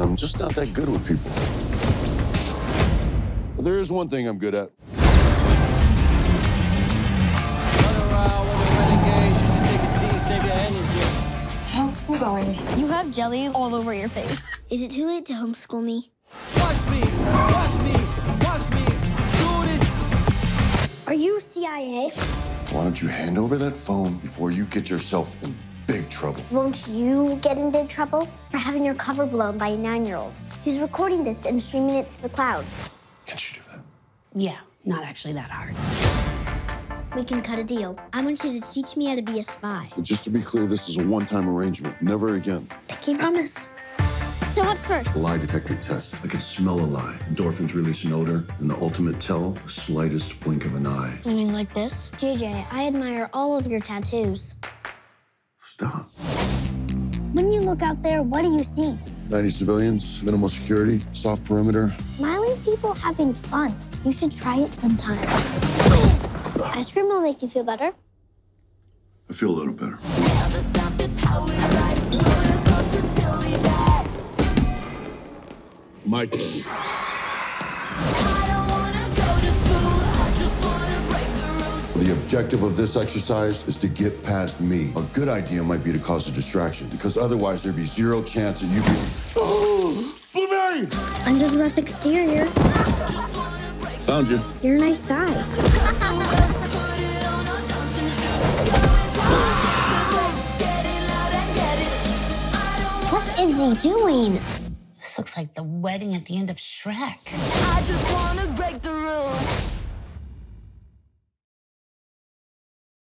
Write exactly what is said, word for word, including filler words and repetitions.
I'm just not that good with people. But there is one thing I'm good at. How's school going? You have jelly all over your face. Is it too late to homeschool me? Watch me, watch me, watch me do this. Are you C I A? Why don't you hand over that phone before you get yourself in big trouble? Won't you get in big trouble for having your cover blown by a nine-year-old who's recording this and streaming it to the cloud? Can't you do that? Yeah, not actually that hard. We can cut a deal. I want you to teach me how to be a spy. But just to be clear, this is a one-time arrangement. Never again. Pinky promise. So what's first? Lie detector test. I can smell a lie. Endorphins release an odor, and the ultimate tell, the slightest blink of an eye. You mean like this? J J, I admire all of your tattoos. Stop. When you look out there, what do you see? ninety civilians, minimal security, soft perimeter. Smiling people having fun. You should try it sometime. Ice cream will make you feel better. I feel a little better. My turn. The objective of this exercise is to get past me. A good idea might be to cause a distraction, because otherwise there'd be zero chance that you could... Oh! Blueberry! Under the rough exterior, Found you. you're a nice guy. What is he doing? This looks like the wedding at the end of Shrek. I just wanna